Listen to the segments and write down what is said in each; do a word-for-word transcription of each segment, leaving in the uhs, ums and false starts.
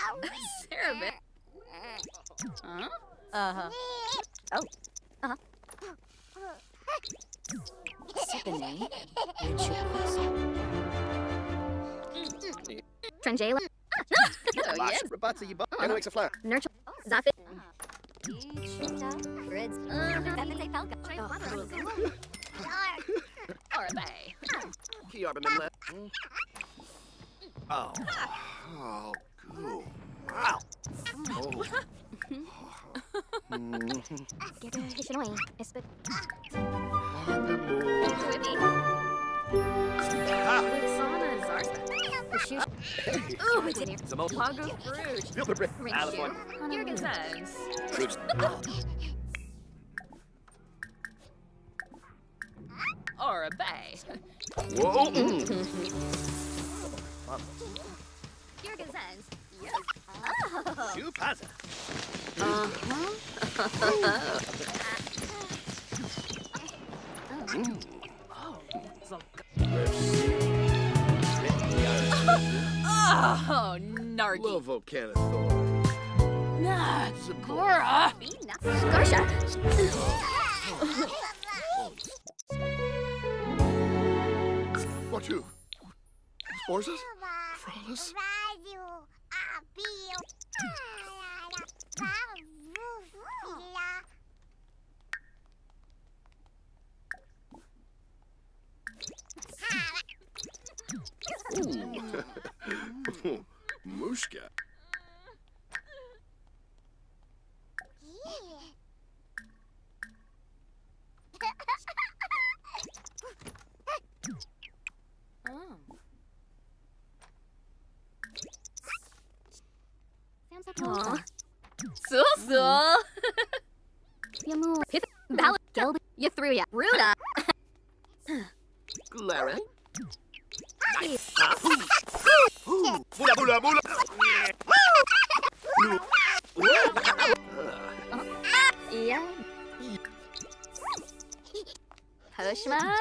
Sarah. Huh? Uh-huh. Oh. Uh-huh. Stephanie. Trangela. Oh, yes. Rabatza Yiba. Anna makes a flower. Nurture. Zafit. Fritz. Orbe. Kiarba Minla. Oh. Oh, cool. Wow. Oh. Get a tissue away. It's the. Sauna Zarsa. The shoes. Ooh, it's in here. Pago Fruit. Feel the brick. Ring Alice shoe. one. Jurgen says. Fruits. Orbe. Whoa. Jurgen says. Shoe Paza. Oh, Nargi. Lovo Canathor. Nah, Cora. Scotia. What you? Sporzes? Frolus? Ooh. Mushka. Aww. So so. Yamu. Pith. Ballad. Gelb. You threw ya. Ruda. Clara. Bula bula bula. Yeah. Hoshma.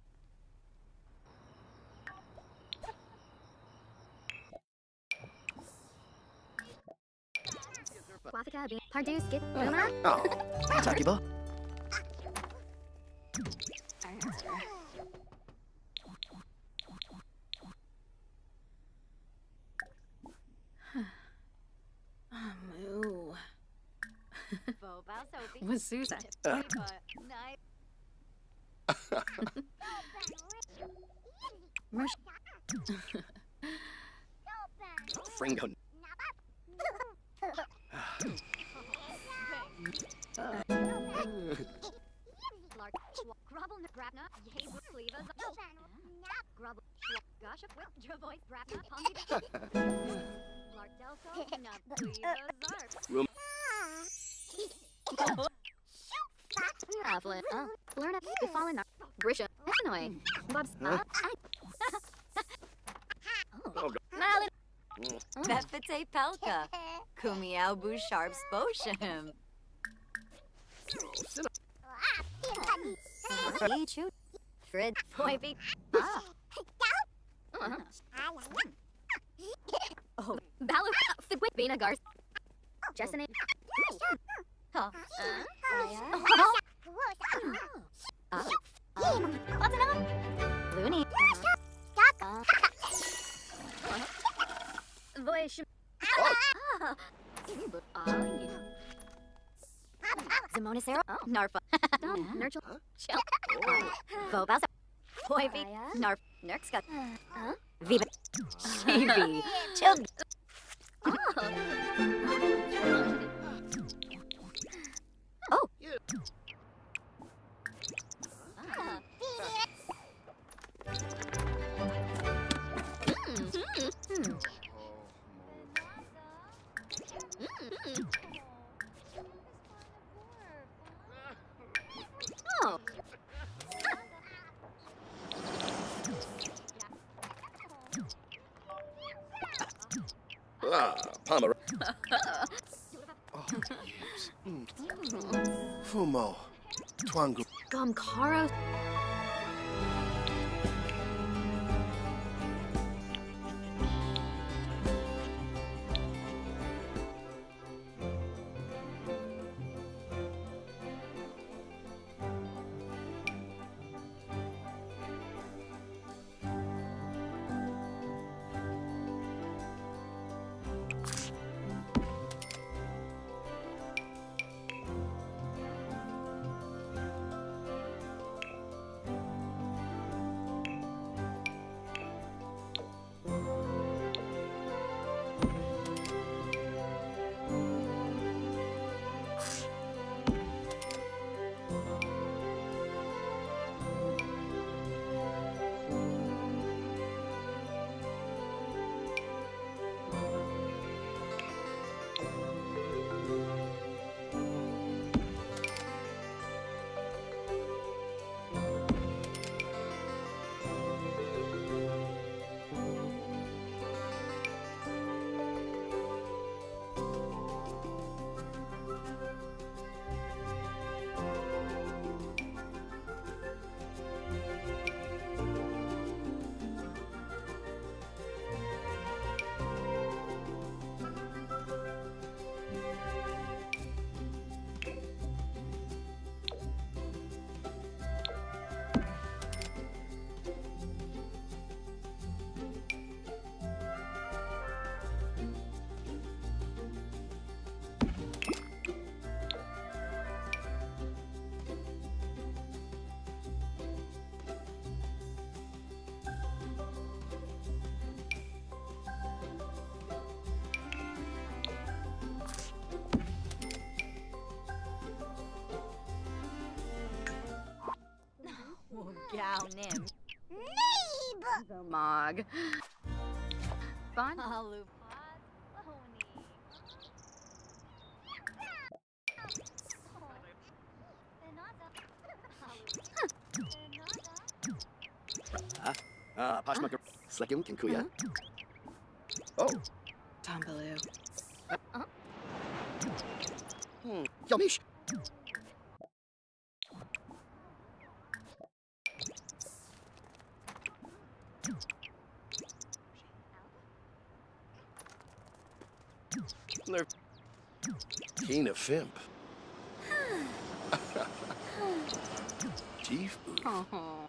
Wafika. Pardus. Get. Boomer. Oh. Takiba. Moo. Wasusa. Uh. Mersh. Fringo. Room. Lovely. Oh, learn up. Befallen. Brisha. That's annoying. Bob's Huh? up. Oh, God. Malin. Befete Pelka. Kumiaubu Sharp Sposhim. Yichu. Fred. Boy big. Ah. Uh-huh. Oh, Balu. Fitwit. Bina Garth. Jessin. Huh. Uh, what's it on? Looney. Voice. Zimonicera. Narfa. Nurture. Chill. Vobas. Boy big. Narf. Nurkscut. Viva. Shavy. Chill. Oh. Oh. Ah, Palmer. Oh, yes. Mm. Fumo. Twangu. Gomkaro. nim. Mog. Fun. Halu. Ah, ah, Pashmaka. Slekim Kinkuya. Oh. Tombaloo. Hmm. Yamish. Nerf. Tina Fimp. Chief. Oh.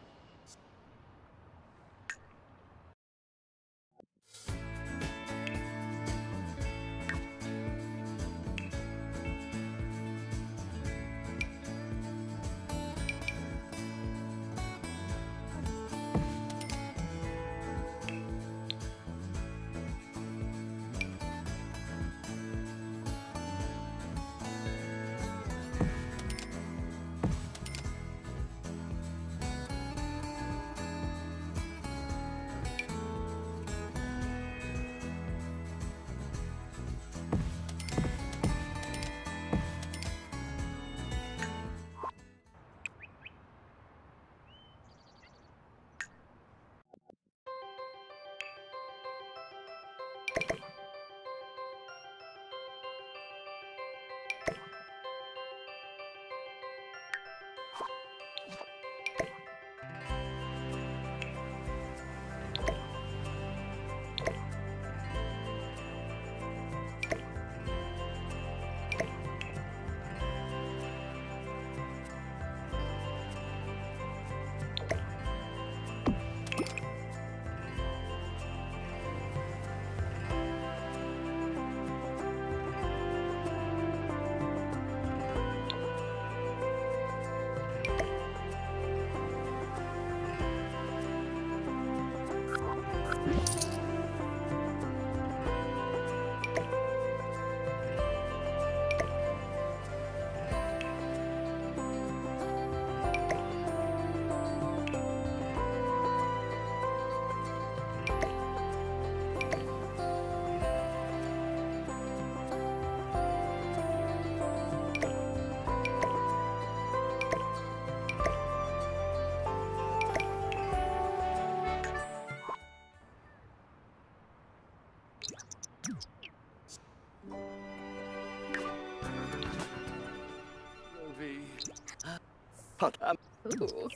Punt. Um, Ooh.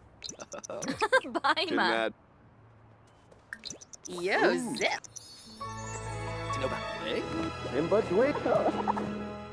good Bye, Ma. mad. Yo, Ooh. zip. Tinoba. Eh? Nimba Dweka.